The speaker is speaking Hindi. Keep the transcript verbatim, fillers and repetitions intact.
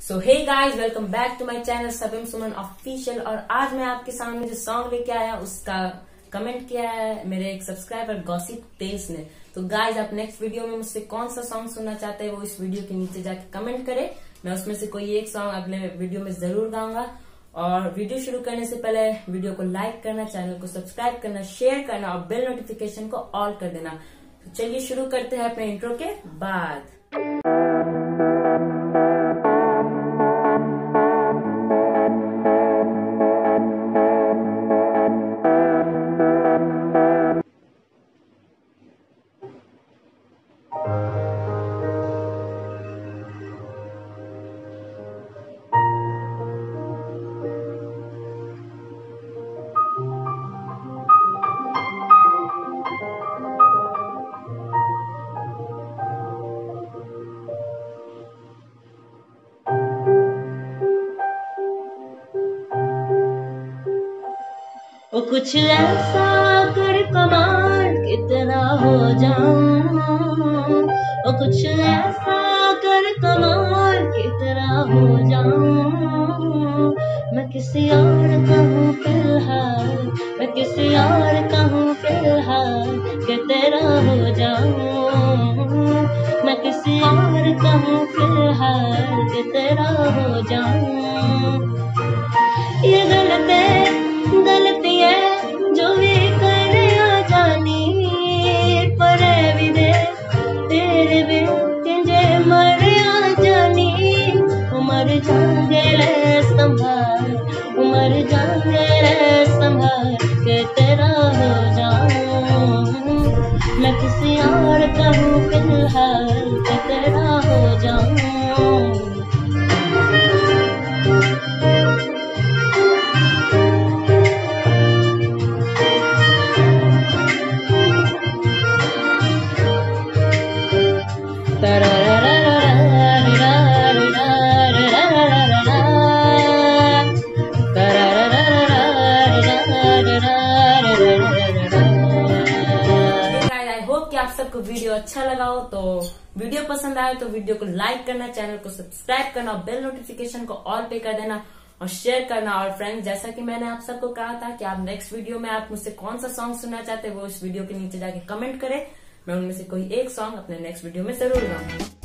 So hey guys, welcome back to my channel Sabim Suman official. और आज मैं आपके सामने जो सॉन्ग लेके आया उसका कमेंट किया है मेरे एक सब्सक्राइबर गॉसिप तेज ने। तो गाइस, आप नेक्स्ट वीडियो में मुझसे कौन सा सॉन्ग सुनना चाहते हैं वो इस वीडियो के नीचे जाके कमेंट करें। मैं उसमें से कोई एक सॉन्ग अगले वीडियो में जरूर गाऊंगा। और वीडियो शुरू करने से पहले वीडियो को लाइक करना, चैनल को सब्सक्राइब करना, शेयर करना और बेल नोटिफिकेशन को ऑल कर देना। तो चलिए शुरू करते हैं अपने इंट्रो के बाद। ओ कुछ ऐसा कर कमाल की तरह हो जाऊं, ओ कुछ ऐसा कर कमाल की तरह हो जाऊं। मैं किसी और का हूँ फिलहाल, मैं किसी और का हूँ फिलहाल कि तेरा हो जाऊं। मैं किसी और का हूँ फिलहाल कि तेरा हो जाऊं। ये गलती गलती है जो भी करे आ जानी, पर भी दे तेरे बिन किंजे मर आ जानी। उमर जाने रे संभाल, उमर जाने रे संभाल के तेरा हो जाऊं। मैं किसी और का हूँ फिलहाल के तेरा हो जाऊं। आप सबको वीडियो अच्छा लगा हो तो वीडियो पसंद आए तो वीडियो को लाइक करना, चैनल को सब्सक्राइब करना और बेल नोटिफिकेशन को ऑल पे कर देना और शेयर करना। और फ्रेंड्स, जैसा कि मैंने आप सबको कहा था कि आप नेक्स्ट वीडियो में आप मुझसे कौन सा सॉन्ग सुनना चाहते हैं वो इस वीडियो के नीचे जाके कमेंट करें। मैं उनमें से कोई एक सॉन्ग अपने नेक्स्ट वीडियो में जरूर गाऊंगा।